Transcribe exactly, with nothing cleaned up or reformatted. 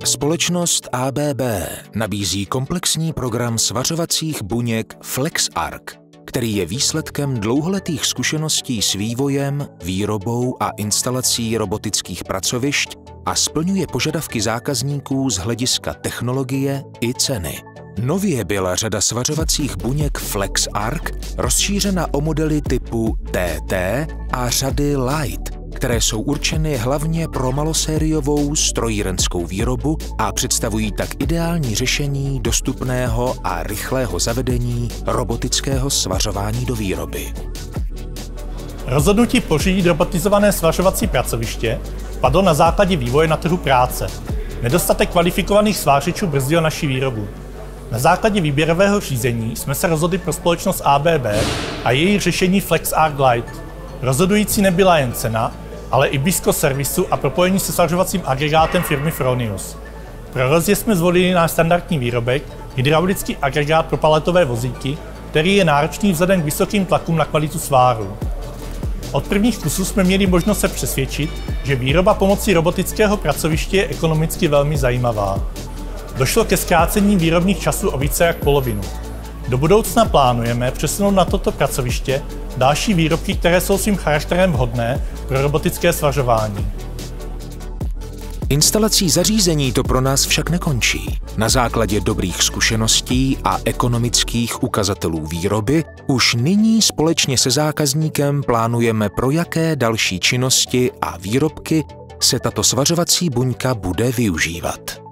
Společnost A B B nabízí komplexní program svařovacích buněk FlexArc, který je výsledkem dlouholetých zkušeností s vývojem, výrobou a instalací robotických pracovišť a splňuje požadavky zákazníků z hlediska technologie i ceny. Nově byla řada svařovacích buněk FlexArc rozšířena o modely typu T T a řady Lite, které jsou určeny hlavně pro malosériovou strojírenskou výrobu a představují tak ideální řešení dostupného a rychlého zavedení robotického svařování do výroby. Rozhodnutí pořídit robotizované svařovací pracoviště padlo na základě vývoje na trhu práce. Nedostatek kvalifikovaných svářičů brzdil naši výrobu. Na základě výběrového řízení jsme se rozhodli pro společnost A B B a její řešení FlexArc Lite. Rozhodující nebyla jen cena, ale i blízkost servisu a propojení se svařovacím agregátem firmy Fronius. Pro rozjezd jsme zvolili náš standardní výrobek, hydraulický agregát pro paletové vozíky, který je náročný vzhledem k vysokým tlakům na kvalitu sváru. Od prvních kusů jsme měli možnost se přesvědčit, že výroba pomocí robotického pracoviště je ekonomicky velmi zajímavá. Došlo ke zkrácení výrobních časů o více jak polovinu. Do budoucna plánujeme přesunout na toto pracoviště další výrobky, které jsou svým charakterem vhodné pro robotické svařování. Instalací zařízení to pro nás však nekončí. Na základě dobrých zkušeností a ekonomických ukazatelů výroby už nyní společně se zákazníkem plánujeme, pro jaké další činnosti a výrobky se tato svařovací buňka bude využívat.